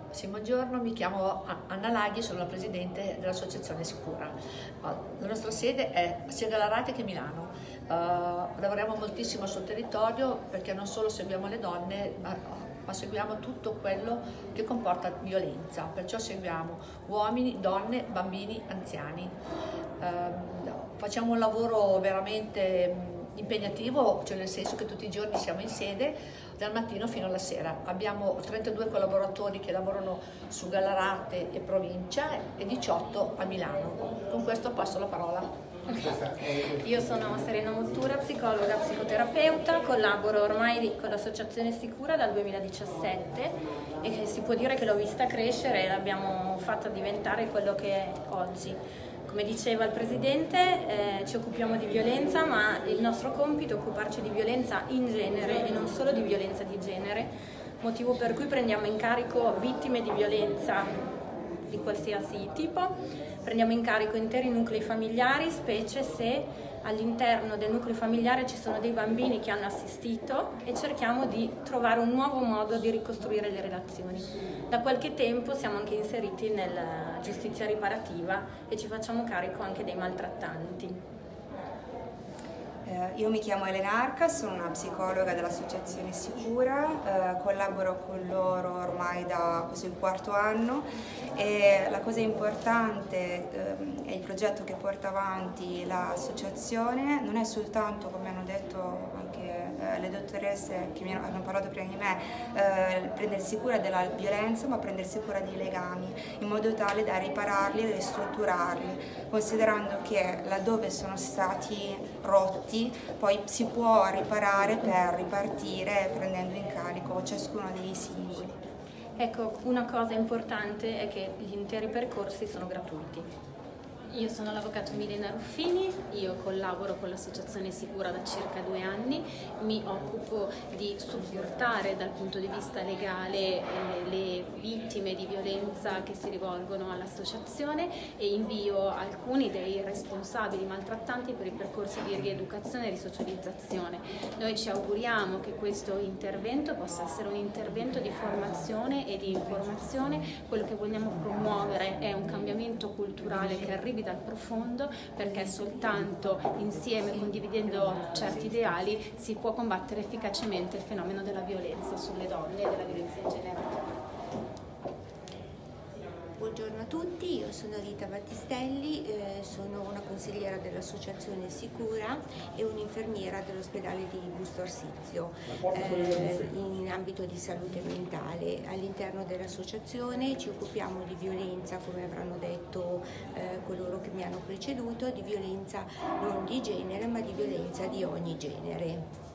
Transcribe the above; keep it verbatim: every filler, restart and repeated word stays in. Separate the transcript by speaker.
Speaker 1: Sì, buongiorno, mi chiamo Anna Laghi, sono la presidente dell'Associazione Sicura. La nostra sede è sia a Gallarate che a Milano. Uh, lavoriamo moltissimo sul territorio perché non solo seguiamo le donne, ma, ma seguiamo tutto quello che comporta violenza. Perciò seguiamo uomini, donne, bambini, anziani. Uh, facciamo un lavoro veramente impegnativo, cioè nel senso che tutti i giorni siamo in sede dal mattino fino alla sera. Abbiamo trentadue collaboratori che lavorano su Gallarate e provincia e diciotto a Milano. Con questo passo la parola.
Speaker 2: Okay. Io sono Serena Mottura, psicologa, psicoterapeuta, collaboro ormai con l'Associazione Sicura dal duemiladiciassette e si può dire che l'ho vista crescere e l'abbiamo fatta diventare quello che è oggi. Come diceva il Presidente, eh, ci occupiamo di violenza, ma il nostro compito è occuparci di violenza in genere e non solo di violenza di genere, motivo per cui prendiamo in carico vittime di violenza di qualsiasi tipo, prendiamo in carico interi nuclei familiari, specie se all'interno del nucleo familiare ci sono dei bambini che hanno assistito e cerchiamo di trovare un nuovo modo di ricostruire le relazioni. Da qualche tempo siamo anche inseriti nella giustizia riparativa e ci facciamo carico anche dei maltrattanti.
Speaker 3: Eh, io mi chiamo Elena Arca, sono una psicologa dell'Associazione Sicura, eh, collaboro con loro ormai da questo il quarto anno e la cosa importante eh, è il progetto che porta avanti l'associazione, non è soltanto, come hanno detto anche eh, le dottoresse che mi hanno parlato prima di me, eh, prendersi cura della violenza, ma prendersi cura dei legami, in modo tale da ripararli e ristrutturarli, considerando che laddove sono stati rotti poi si può riparare per ripartire prendendo in carico ciascuno dei singoli.
Speaker 2: Ecco, una cosa importante è che gli interi percorsi sono gratuiti.
Speaker 4: Io sono l'avvocato Milena Ruffini, io collaboro con l'Associazione Sicura da circa due anni, mi occupo di supportare dal punto di vista legale eh, le vittime di violenza che si rivolgono all'associazione e invio alcuni dei responsabili maltrattanti per i percorsi di rieducazione e risocializzazione. Noi ci auguriamo che questo intervento possa essere un intervento di formazione e di informazione. Quello che vogliamo promuovere è un cambiamento culturale che arrivi dal profondo, perché soltanto insieme, condividendo certi ideali, si può combattere efficacemente il fenomeno della violenza sulle donne e della violenza in generale.
Speaker 5: Buongiorno a tutti, io sono Rita Battistelli, eh, sono una consigliera dell'Associazione Sicura e un'infermiera dell'ospedale di Busto Arsizio eh, in ambito di salute mentale. All'interno dell'associazione ci occupiamo di violenza, come avranno detto eh, coloro che mi hanno preceduto, di violenza non di genere ma di violenza di ogni genere.